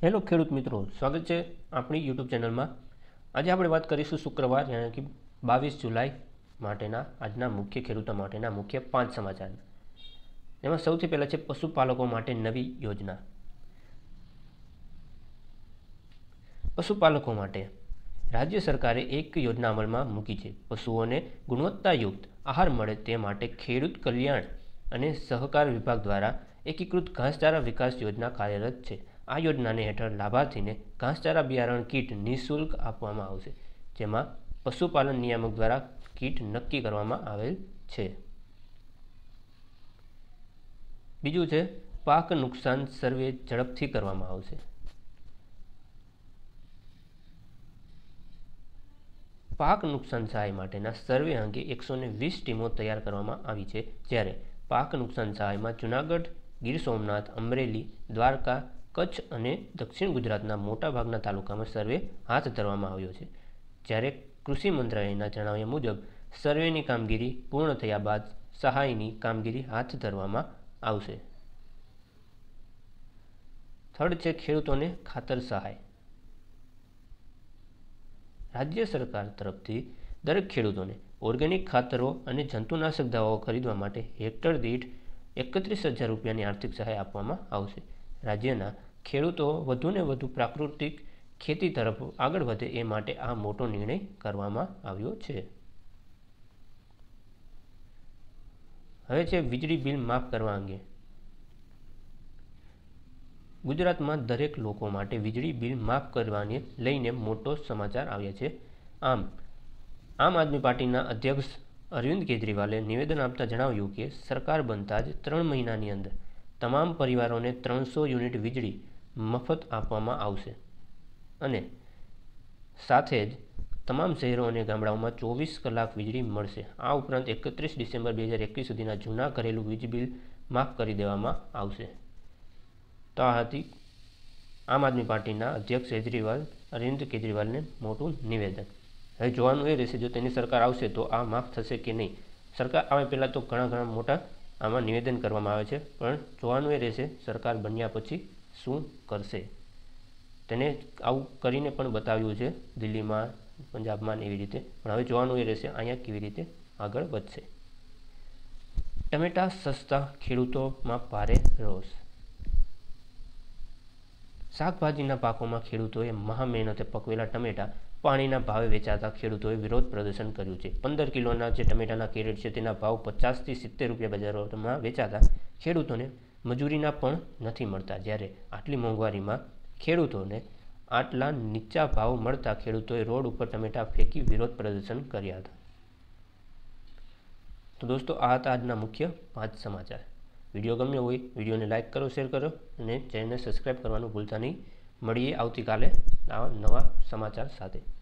Hello ખેડૂત મિત્રો, સ્વાગત છે આપણી યુટ્યુબ ચેનલમાં। આજે આપણે વાત કરીશું શુક્રવાર યાની કે 22 જુલાઈ માટેના આજના મુખ્ય ખેડૂતો માટેના મુખ્ય 5 સમાચાર। એમાં સૌથી પહેલા છે પશુપાલકો માટે નવી યોજના। પશુપાલકો માટે રાજ્ય સરકારે એક યોજના અમલમાં મૂકી છે। પશુઓને ગુણવત્તાયુક્ત આહાર મળે તે માટે ખેડૂત કલ્યાણ અને સહકાર વિભાગ દ્વારા એકીકૃત ઘાસચારા વિકાસ યોજના કાર્યરત છે। આ યોજનાને હેઠળ લાભાર્થીને ઘાસચારા બિયારણ કીટ નિઃશુલ્ક આપવામાં આવશે, જેમાં પશુપાલન નિયામક દ્વારા કીટ નક્કી કરવામાં આવેલ છે। બીજું છે પાક નુકસાન સર્વે ઝડપથી કરવામાં આવશે। પાક નુકસાન સહાય માટેના સર્વે અંગે 120 ટીમો તૈયાર કરવામાં આવી છે, જ્યારે પાક નુકસાન સહાયમાં જૂનાગઢ, ગીર સોમનાથ, અમરેલી, દ્વારકા, કચ્છ અને દક્ષિણ ગુજરાતના મોટાભાગના તાલુકામાં સર્વે હાથ ધરવામાં આવ્યો છે। જ્યારે કૃષિ મંત્રાલયના જણાવ્યા મુજબ સર્વેની કામગીરી પૂર્ણ થયા બાદ સહાયની કામગીરી હાથ ધરવામાં આવશે। થર્ડ છે ખેડૂતોને ખાતર સહાય। રાજ્ય સરકાર તરફથી દરેક ખેડૂતોને ઓર્ગેનિક ખાતરો અને જંતુનાશક દવાઓ ખરીદવા માટે હેક્ટર દીઠ 31,000 રૂપિયાની આર્થિક સહાય આપવામાં આવશે। રાજ્યના ખેડૂતો વધુને વધુ પ્રાકૃતિક ખેતી તરફ આગળ વધે એ માટે આ મોટો નિર્ણય કરવામાં આવ્યો છે। હવે છે વીજળી બિલ માફ કરવા અંગે। ગુજરાતમાં દરેક લોકો માટે વીજળી બિલ માફ કરવાને લઈને મોટો સમાચાર આવ્યા છે। આમ આદમી પાર્ટીના અધ્યક્ષ અરવિંદ કેજરીવાલે નિવેદન આપતા જણાવ્યું કે સરકાર બનતા જ 3 મહિનાની અંદર તમામ પરિવારોને 300 યુનિટ વીજળી મફત આપવામાં આવશે અને સાથે જ તમામ શહેરો અને ગામડાઓમાં 24 કલાક વીજળી મળશે। આ ઉપરાંત 31 ડિસેમ્બર 2021 સુધીના જૂના ઘરેલું વીજ બિલ માફ કરી દેવામાં આવશે। તો આ હતી આમ આદમી પાર્ટીના અધ્યક્ષ અરવિંદ કેજરીવાલને મોટું નિવેદન। હવે જોવાનું એ રહેશે જો તેની સરકાર આવશે તો આ માફ થશે કે નહીં। સરકાર આવે પહેલાં તો ઘણા મોટા આમાં નિવેદન કરવામાં આવે છે, પણ જોવાનું એ રહેશે સરકાર બન્યા પછી શું કરશે। તેને આવું કરીને પણ બતાવ્યું છે દિલ્હીમાં, પંજાબમાં એવી રીતે, પણ હવે જોવાનું એ રહેશે અહીંયા કેવી રીતે આગળ વધશે। ટમેટા સસ્તા, ખેડૂતોમાં ભારે રોષ। શાકભાજીના પાકોમાં ખેડૂતોએ મહા મહેનતે પકવેલા ટમેટા પાણીના ભાવે વેચાતા ખેડૂતોએ વિરોધ પ્રદર્શન કર્યું છે। 15 કિલોના જે ટમેટાના કેરેટ છે તેના ભાવ 50 થી 70 રૂપિયા બજારોમાં વેચાતા ખેડૂતોને મજૂરીના પણ નથી મળતા, જ્યારે આટલી મોંઘવારીમાં ખેડૂતોને આટલા નીચા ભાવ મળતા ખેડૂતોએ રોડ ઉપર ટમેટા ફેંકી વિરોધ પ્રદર્શન કર્યા હતા। તો દોસ્તો આ હતા આજના મુખ્ય 5 સમાચાર। વિડીયો ગમ્યો હોય વિડીયોને લાઇક કરો, શેર કરો અને ચેનલને સબસ્ક્રાઈબ કરવાનું ભૂલતા નહીં। મળીએ આવતીકાલે આવા નવા સમાચાર સાથે।